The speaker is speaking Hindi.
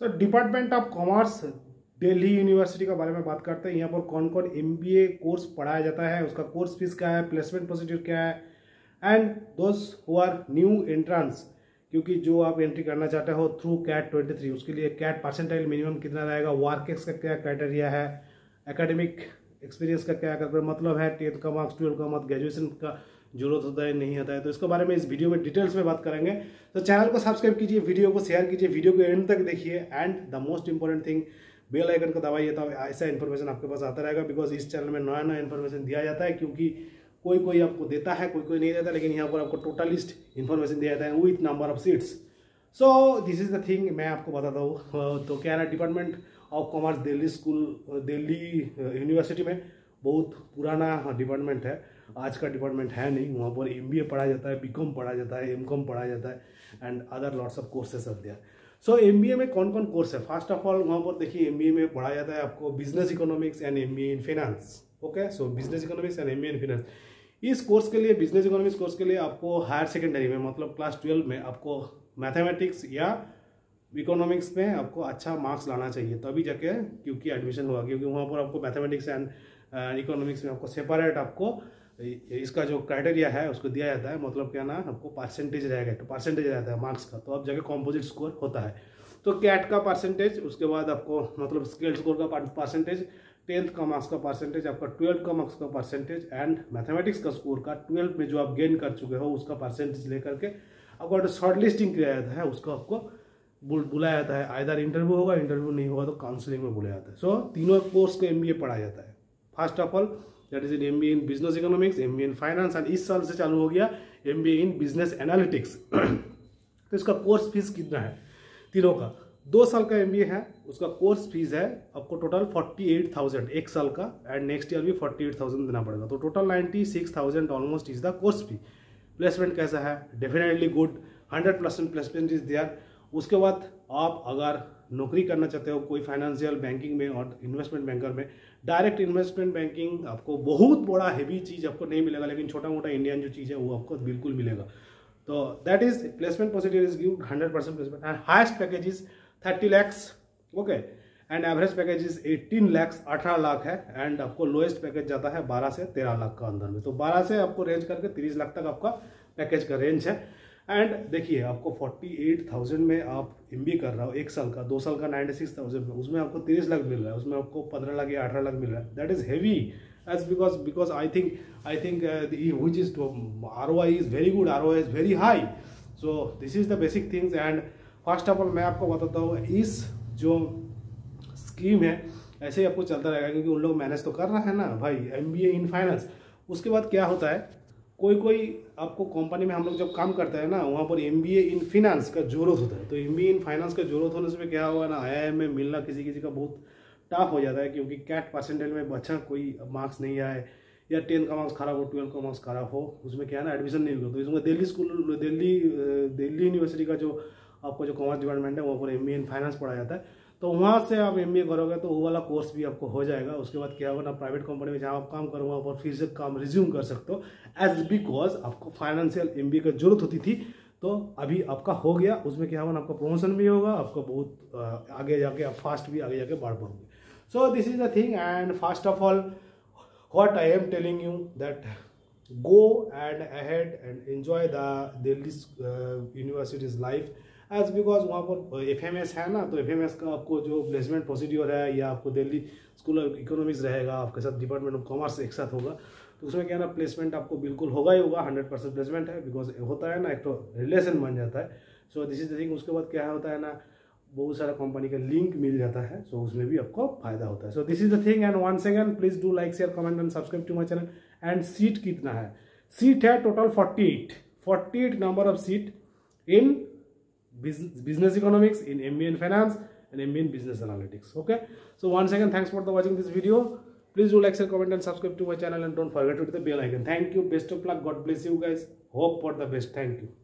तो department of commerce Delhi university के बारे में बात करते हैं। यहाँ पर कौन कौन एमबीए कोर्स पढ़ाया जाता है, उसका कोर्स फीस क्या है, प्लेसमेंट प्रोसीड्यूर क्या है, and those who are new entrants, क्योंकि जो आप एंट्री करना चाहते हो थ्रू कैट 23 उसके लिए कैट परसेंटाइल मिनिमम कितना रहेगा, वर्क एक्स का क्या क्राइटेरिया है, एकेडमिक एक्सपीरियंस का क्या मतलब है, 10th का मार्क्स 12th का मार्क्स, ग्रेजुएशन का जरूरत होता है नहीं होता है, तो इसके बारे में इस वीडियो में डिटेल्स में बात करेंगे। तो चैनल को सब्सक्राइब कीजिए, वीडियो को शेयर कीजिए, वीडियो को एंड तक देखिए, and the most important thing bell icon को दबाइए, तो ऐसा इन्फॉर्मेशन आपके पास आता रहेगा। बिकॉज इस चैनल में नया नया इन्फॉर्मेशन दिया जाता है, क्योंकि कोई कोई आपको देता है, कोई कोई नहीं देता, लेकिन यहाँ पर आपको टोटलिस्ट इन्फॉर्मेशन दिया जाता है with number of seats. So this is the thing, मैं आपको बताता हूँ। तो क्या है ना, department of commerce Delhi Delhi university में बहुत पुराना डिपार्टमेंट है, आज का डिपार्टमेंट है नहीं। वहाँ पर एमबीए पढ़ाया जाता है, बीकॉम पढ़ाया जाता है, एमकॉम पढ़ाया जाता है, and other lots of courses of there. So MBA में कौन कौन कोर्स है, फर्स्ट ऑफ ऑल वहाँ पर देखिए एमबीए में पढ़ाया जाता है आपको business economics and MBA in finance. Okay, so business economics and MBA in finance, इस कोर्स के लिए, बिजनेस इकोनॉमिक्स कोर्स के लिए आपको हायर सेकेंडरी में मतलब क्लास 12 में आपको मैथमेटिक्स या इकोनॉमिक्स में आपको अच्छा मार्क्स लाना चाहिए, तभी जाके क्योंकि एडमिशन होगा, क्योंकि वहाँ पर आपको मैथमेटिक्स एंड इकोनॉमिक्स में आपको सेपरेट आपको इसका जो क्राइटेरिया है उसको दिया जाता है, मतलब क्या ना आपको परसेंटेज रहेगा, तो परसेंटेज रहता है मार्क्स का, तो अब जगह कॉम्पोजिट स्कोर होता है। तो कैट का परसेंटेज, उसके बाद आपको मतलब स्केल स्कोर का परसेंटेज, 10th का मार्क्स का परसेंटेज, आपका 12th का मार्क्स का परसेंटेज, एंड मैथमेटिक्स का स्कोर का 12th में जो आप गेन कर चुके हो उसका परसेंटेज लेकर के आपको शॉर्ट लिस्टिंग किया जाता है, उसको आपको बुलाया जाता है। आइदर इंटरव्यू होगा, इंटरव्यू नहीं होगा तो काउंसलिंग में बुलाया जाता है। सो तीनों कोर्स को एमबीए पढ़ाया जाता है। First of all that is in MBA in business economics, MBA in finance, and इस साल से चालू हो गया एमबीए इन बिजनेस एनालिटिक्स। तो इसका कोर्स फीस कितना है तीनों का, 2 साल का एमबीए है, उसका कोर्स फीस है आपको टोटल 48,000 एक साल का, एंड नेक्स्ट ईयर भी 48,000 देना पड़ेगा, तो total 96,000 almost is the course fee. Placement कैसा है, definitely good, 100% placement is there. उसके बाद आप अगर नौकरी करना चाहते हो कोई फाइनेंशियल बैंकिंग में और इन्वेस्टमेंट बैंकर में, डायरेक्ट इन्वेस्टमेंट बैंकिंग आपको बहुत बड़ा हैवी चीज़ आपको नहीं मिलेगा, लेकिन छोटा मोटा इंडियन जो चीज़ है वो आपको बिल्कुल मिलेगा। तो that is placement procedure is give 100% placement, and highest package is 30 lakhs, okay, and average package is 18 lakhs, 18 lakh है, एंड आपको लोएस्ट पैकेज जाता है 12 से 13 लाख का अंदर में, तो 12 से आपको रेंज करके 30 लाख तक आपका पैकेज का रेंज है। एंड देखिए आपको 48,000 में आप एमबीए कर रहा हो एक साल का, 2 साल का 96,000 में, उसमें आपको 30 लाख मिल रहा है, उसमें आपको 15 लाख या 18 लाख मिल रहा है। That is heavy as because I think which is ROI is very good, ROI is very high. So this is the basic things, and first of all मैं आपको बताता हूँ इस जो स्कीम है ऐसे ही आपको चलता रहेगा, क्योंकि उन लोग मैनेज तो कर रहा है ना भाई, एमबीए इन फाइनेंस। उसके बाद क्या होता है, कोई आपको कंपनी में हम लोग जब काम करते हैं ना, वहाँ पर एमबीए इन फाइनेंस का जरूरत होता है, तो एमबीए इन फाइनेंस का जरूरत होने से क्या होगा ना, आईआईएम में मिलना किसी किसी का बहुत टफ हो जाता है, क्योंकि कैट परसेंटेज में अच्छा कोई मार्क्स नहीं आए, या 10th का मार्क्स खराब हो, 12th का मार्क्स खराब हो, उसमें क्या है ना एडमिशन नहीं होगा। तो इसमें दिल्ली यूनिवर्सिटी का जो आपको जो कॉमर्स डिपार्टमेंट है वहाँ पर एमबीए इन फाइनेंस पढ़ाया जाता है, तो वहाँ से आप एमबीए करोगे तो वो वाला कोर्स भी आपको हो जाएगा। उसके बाद क्या होगा ना, प्राइवेट कंपनी में जहाँ आप काम करो वहाँ पर फिर से काम रिज्यूम कर सकते हो, एज बिकॉज आपको फाइनेंशियल एमबीए की जरूरत होती थी, तो अभी आपका हो गया। उसमें क्या होगा ना, आपका प्रमोशन भी होगा, आपको बहुत आगे जाके आप फास्ट भी आगे जाके बढ़ पाओगे। So this is the thing, and first of all what I am telling you that go and ahead and enjoy the Delhi university's life, as because वहाँ पर FMS है ना, तो FMS का आपको जो प्लेसमेंट प्रोसीड्योर है, या आपको दिल्ली स्कूल ऑफ इकोनॉमिक्स रहेगा आपके साथ, डिपार्टमेंट ऑफ कॉमर्स एक साथ होगा, तो उसमें क्या ना प्लेसमेंट आपको बिल्कुल होगा ही होगा, 100% प्लेसमेंट है, बिकॉज होता है ना एक तो रिलेशन बन जाता है। So this is the thing. उसके बाद क्या होता है ना, बहुत सारा कंपनी का लिंक मिल जाता है, सो उसमें भी आपको फायदा होता है। So this is the thing, and once again please do like, share, comment and subscribe to my channel. And seat कितना है, सीट है total 48 number of seat in business economics, in MBA in finance, and MBA in business analytics. Okay, so once again thanks for watching this video. Please do like, share, comment and subscribe to my channel, and don't forget to hit the bell icon. Thank you, best of luck, God bless you guys, hope for the best. Thank you.